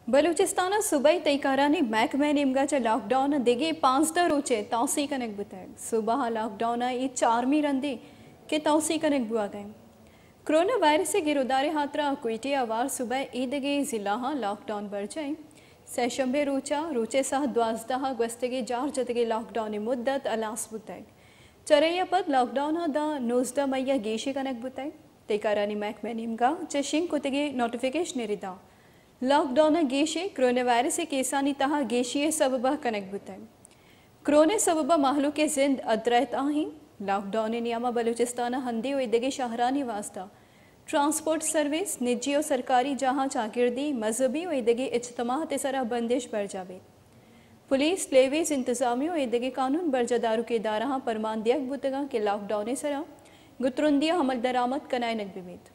बलूचिस्तान सुबह तैकारानी महकमे निमगाच्या लॉकडाउन दिगे 5 रोचे तौसी कनक बुताय सुबह लॉकडाउन ई 4 रंदी के तौसी कनक बुआ गए कोरोना वायरस से गिरोदारे हात्रा कुइटी अवार सुबह ईदगे जिला लॉकडाउन बढ़ जाए सैशंबे रोचे सह 12 अगस्तगे जार जतगे लॉकडाउन मुद्दत अलास बुताय चरैया पद लॉकडाउन द 19 मई गेशी कनक बुताय तैकारानी महकमे निमगा चशिंग कुतगे नोटिफिकेशन रिदा लॉकडाउन गेशे कोरोना वायरस केसानी तहा गेशिये सबबा कनक बुताय कोरोना सबबा महलू के जिंद अदरता ही लॉकडाउन नियमा बलूचिस्तान हंदी इदगे शहरानी वास्ता ट्रांसपोर्ट सर्विस निजी और सरकारी जहाँ चागिर्दी मजहबी और इदगे इज्तमा सरा बंदिश बढ़ जावे पुलिस लेवीज इंतजामियों इदगे कानून बरजदारू के दारा परमान दियक बुतगा के लॉकडाउन सरा गुतरुंदिया हमल दरामद कनाय नक बिमीत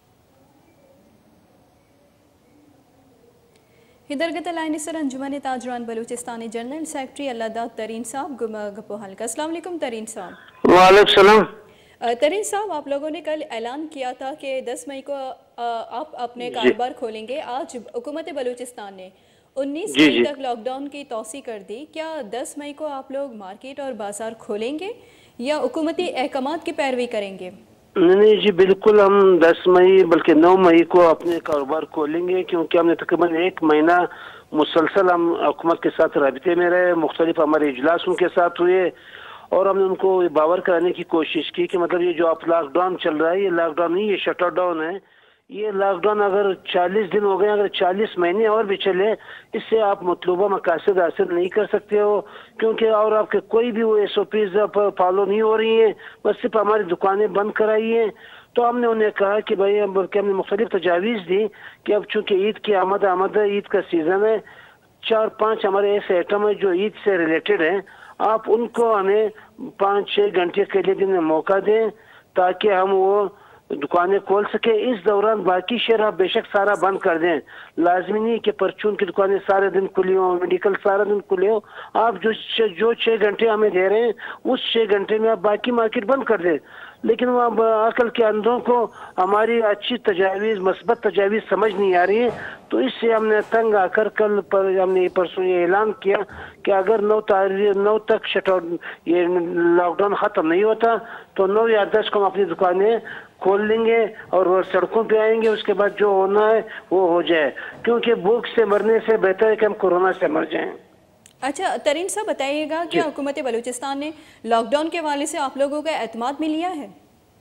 हिदरगत लाइन सर अंजुमन ताजरान बलूचिस्तानी जनरल सेक्रेटरी अल्लाह तरीन साहब गपो हल्का। अस्सलाम वालेकुम तरीन साहब। वालेकुम सलाम। तरीन साहब, आप लोगों ने कल ऐलान किया था कि 10 मई को आप अपने कारोबार खोलेंगे। आज हुकूमत बलूचिस्तान ने 19 मई तक लॉकडाउन की तौसी कर दी। क्या 10 मई को आप लोग मार्केट और बाजार खोलेंगे या हुकूमती अहकामात की पैरवी करेंगे? नहीं जी, बिल्कुल हम 10 मई बल्कि 9 मई को अपने कारोबार खोलेंगे, क्योंकि हमने तकरीबन 1 महीना मुसलसल हम हुकूमत के साथ रबते में रहे, मुख्तलिफ हमारे इजलास उनके साथ हुए और हमने उनको बावर कराने की कोशिश की कि मतलब ये जो आप लॉकडाउन चल रहा है ये लॉकडाउन नहीं, ये शटर डाउन है। ये लॉकडाउन अगर 40 दिन हो गए, अगर 40 महीने और भी चले, इससे आप मतलूबा मकासद हासिल नहीं कर सकते हो, क्योंकि और आपके कोई भी वो SOPs फॉलो नहीं हो रही हैं, बस सिर्फ हमारी दुकानें बंद कराई हैं। तो हमने उन्हें कहा कि भाई बल्कि हमने मुख्तलिफ तजावीज़ दी कि अब चूँकि ईद की आमद है, ईद का सीज़न है, 4-5 हमारे ऐसे आइटम है जो ईद से रिलेटेड हैं, आप उनको हमें 5-6 घंटे के लिए दिन में मौका दें ताकि हम वो दुकानें खोल सके। इस दौरान बाकी शहर बेशक सारा बंद कर दें, लाजमी नहीं कि परचून की दुकानें सारे दिन खुली हो, मेडिकल सारा दिन खुले हो। आप जो 6 घंटे हमें दे रहे हैं उस 6 घंटे में आप बाकी मार्केट बंद कर दें। लेकिन वो अकल के अंदरों को हमारी अच्छी तजावीज़, मस्बत तजावीज़ समझ नहीं आ रही है, तो इससे हमने तंग आकर कल पर हमने परसों ये ऐलान किया कि अगर 9 तक शटडाउन ये लॉकडाउन ख़त्म नहीं होता तो 9 या 10 को हम अपनी दुकानें खोल लेंगे और सड़कों पे आएंगे। उसके बाद जो होना है वो हो जाए, क्योंकि भूख से मरने से बेहतर है कि हम कोरोना से मर जाएं। अच्छा तरीन साहब, बताइएगा क्या हुकूमत बलूचिस्तान ने लॉकडाउन के हवाले से आप लोगों का एतमाद में लिया है?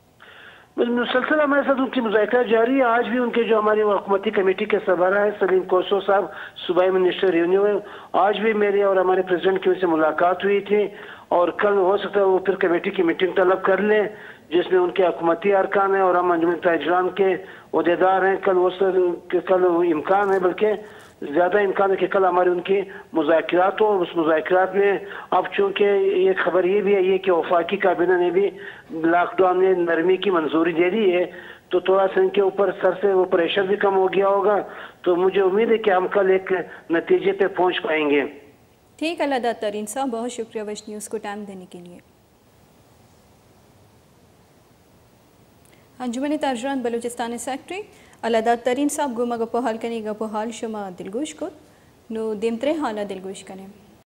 मुसलसल हमारे साथ उनकी मुज़ाकरा जारी है। आज भी उनके जो हमारी हुकूमती कमेटी के सरबराह है सलीम कोसो साहब, सूबाई मिनिस्टर रेवेन्यू है, आज भी मेरी और हमारे प्रेसिडेंट की उनसे मुलाकात हुई थी और कल हो सकता है वो फिर कमेटी की मीटिंग तलब कर लें जिसमें उनके हुकूमती अरकान है और हम अंजुमन ताजरान के ओहदेदार हैं। कल इम्कान है, बल्कि ज़्यादा इम्कान है कि कल हमारे उनकी मुज़ाकरात हो। उस मुज़ाकरात में अब चूँकि ये खबर ये भी है कि वफाकी काबीना ने भी लॉकडाउन में नरमी की मंजूरी दे दी है, तो थोड़ा सा इनके ऊपर सर से वो प्रेशर भी कम हो गया होगा। तो मुझे उम्मीद है कि हम कल एक नतीजे पे पहुँच पाएंगे। ठीक, अल्लाह तरीन साहब, बहुत शुक्रिया विश न्यूज़ को टाइम देने के लिए। अंजुमन ताजरान बलूचिस्तानी सेक्रेटरी अल्लाह तरीन साहब गुमा गपो हाल कनी गपो हाल शुमा दिलगोश को नो दिमतरे हाला दिलगोश कने।